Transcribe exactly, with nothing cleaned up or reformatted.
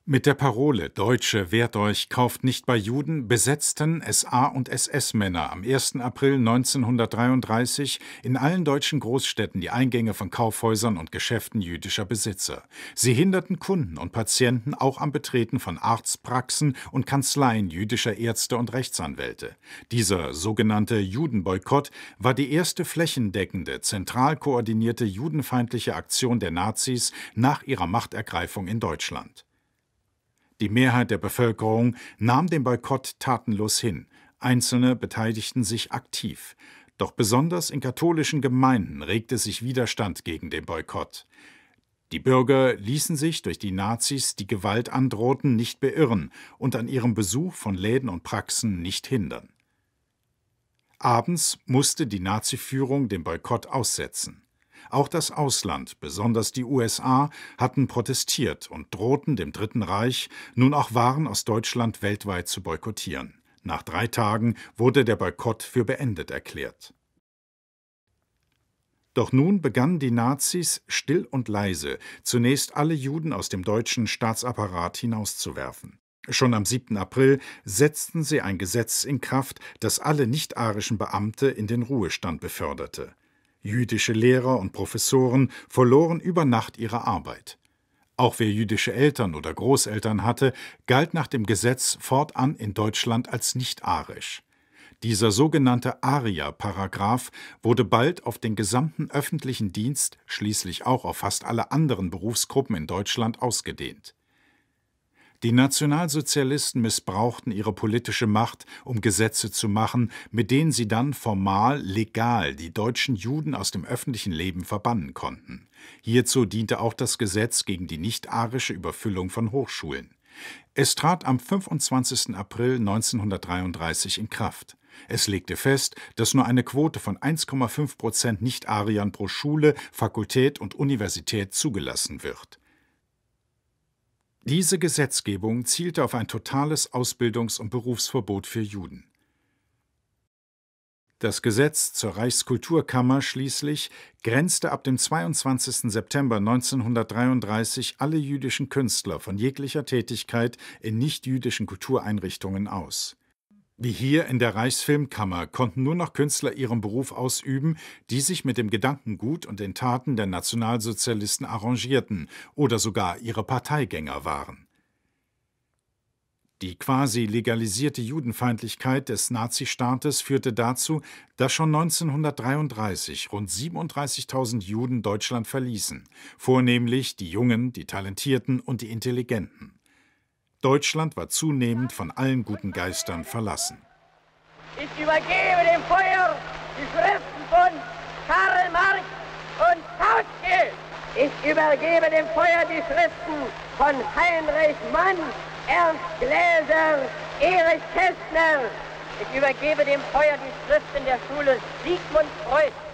Mit der Parole »Deutsche, wehrt euch, kauft nicht bei Juden« besetzten S A- und S S-Männer am ersten April neunzehnhundertdreiunddreißig in allen deutschen Großstädten die Eingänge von Kaufhäusern und Geschäften jüdischer Besitzer. Sie hinderten Kunden und Patienten auch am Betreten von Arztpraxen und Kanzleien jüdischer Ärzte und Rechtsanwälte. Dieser sogenannte Judenboykott war die erste flächendeckende, zentral koordinierte judenfeindliche Aktion der Nazis nach ihrer Machtergreifung in Deutschland. Die Mehrheit der Bevölkerung nahm den Boykott tatenlos hin, Einzelne beteiligten sich aktiv. Doch besonders in katholischen Gemeinden regte sich Widerstand gegen den Boykott. Die Bürger ließen sich durch die Nazis, die Gewalt androhten, nicht beirren und an ihrem Besuch von Läden und Praxen nicht hindern. Abends musste die Naziführung den Boykott aussetzen. Auch das Ausland, besonders die U S A, hatten protestiert und drohten dem Dritten Reich, nun auch Waren aus Deutschland weltweit zu boykottieren. Nach drei Tagen wurde der Boykott für beendet erklärt. Doch nun begannen die Nazis, still und leise, zunächst alle Juden aus dem deutschen Staatsapparat hinauszuwerfen. Schon am siebten April setzten sie ein Gesetz in Kraft, das alle nicht-arischen Beamte in den Ruhestand beförderte. Jüdische Lehrer und Professoren verloren über Nacht ihre Arbeit. Auch wer jüdische Eltern oder Großeltern hatte, galt nach dem Gesetz fortan in Deutschland als nicht-arisch. Dieser sogenannte Aria-Paragraph wurde bald auf den gesamten öffentlichen Dienst, schließlich auch auf fast alle anderen Berufsgruppen in Deutschland ausgedehnt. Die Nationalsozialisten missbrauchten ihre politische Macht, um Gesetze zu machen, mit denen sie dann formal legal die deutschen Juden aus dem öffentlichen Leben verbannen konnten. Hierzu diente auch das Gesetz gegen die nicht-arische Überfüllung von Hochschulen. Es trat am fünfundzwanzigsten April neunzehnhundertdreiunddreißig in Kraft. Es legte fest, dass nur eine Quote von eins Komma fünf Prozent Nicht-Ariern pro Schule, Fakultät und Universität zugelassen wird. Diese Gesetzgebung zielte auf ein totales Ausbildungs- und Berufsverbot für Juden. Das Gesetz zur Reichskulturkammer schließlich grenzte ab dem zweiundzwanzigsten September neunzehnhundertdreiunddreißig alle jüdischen Künstler von jeglicher Tätigkeit in nichtjüdischen Kultureinrichtungen aus. Wie hier in der Reichsfilmkammer konnten nur noch Künstler ihren Beruf ausüben, die sich mit dem Gedankengut und den Taten der Nationalsozialisten arrangierten oder sogar ihre Parteigänger waren. Die quasi legalisierte Judenfeindlichkeit des Nazistaates führte dazu, dass schon neunzehnhundertdreiunddreißig rund siebenunddreißigtausend Juden Deutschland verließen, vornehmlich die Jungen, die Talentierten und die Intelligenten. Deutschland war zunehmend von allen guten Geistern verlassen. Ich übergebe dem Feuer die Schriften von Karl Marx und Kautsky. Ich übergebe dem Feuer die Schriften von Heinrich Mann, Ernst Gläser, Erich Kästner. Ich übergebe dem Feuer die Schriften der Schule Sigmund Freud.